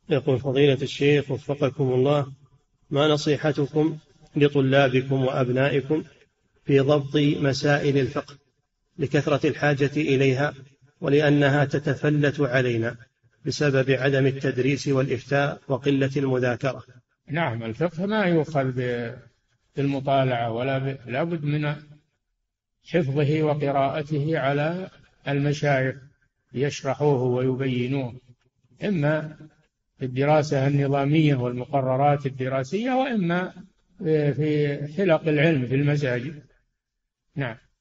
يقول فضيلة الشيخ وفقكم الله: ما نصيحتكم لطلابكم وأبنائكم في ضبط مسائل الفقه لكثرة الحاجة إليها ولأنها تتفلت علينا بسبب عدم التدريس والإفتاء وقلة المذاكرة؟ نعم، الفقه ما يؤخذ بالمطالعة لا بد من حفظه وقراءته على المشايخ يشرحوه ويبينوه، إما في الدراسة النظامية والمقررات الدراسية، وإما في حلق العلم في المساجد. نعم.